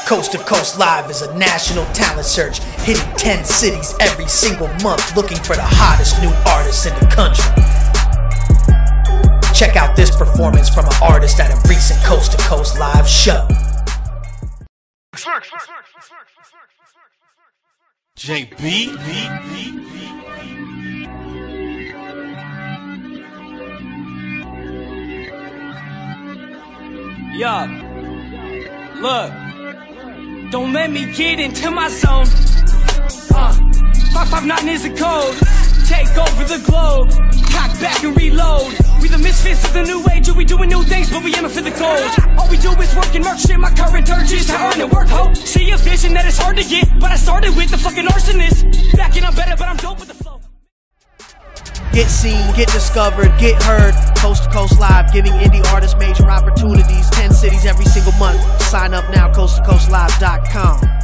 Coast to Coast Live is a national talent search, hitting 10 cities every single month, looking for the hottest new artists in the country. Check out this performance from an artist at a recent Coast to Coast Live show. JB. Yo, look, don't let me get into my zone. 559 is the code. Take over the globe. Cock back and reload. We the misfits of the new age, and we doing new things, but we aiming for the gold. All we do is work and merch shit. My current urge is to earn and work, ho. See a vision that is hard to get, but I started with the fucking arsonist. Back and I'm better, but I'm dope with the flow. Get seen, get discovered, get heard. Coast to Coast Live, giving indie artists major opportunities. 10 cities every single month. Sign up now, coasttocoastlive.com.